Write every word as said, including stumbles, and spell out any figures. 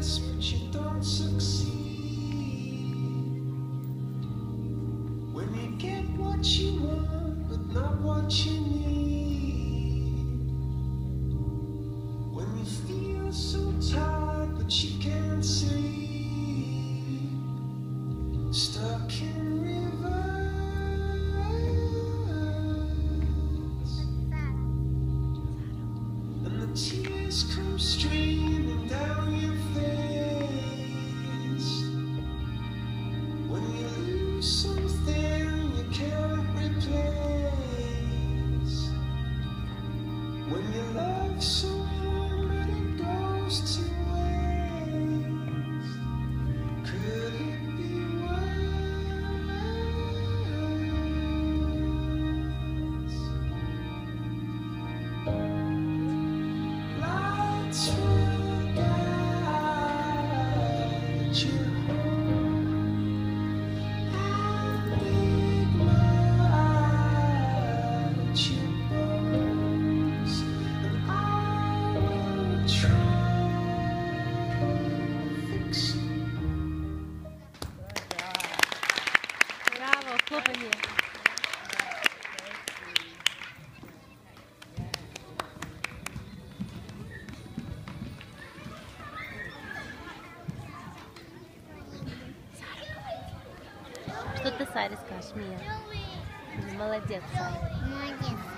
best, but you don't succeed. When you get what you want, but not what you need. When you feel so tired, but you can't see. Stuck in rivers, and the tears come streaming down your face. When you lose something you can't replace. When you love someone but it goes to waste. Could it be worse? Lights will guide you home, and ignite your bones, and I will try to fix you. Браво, хлопання. Что ты, Саре, скажешь, Мия? Молодец, Сара. Молодец.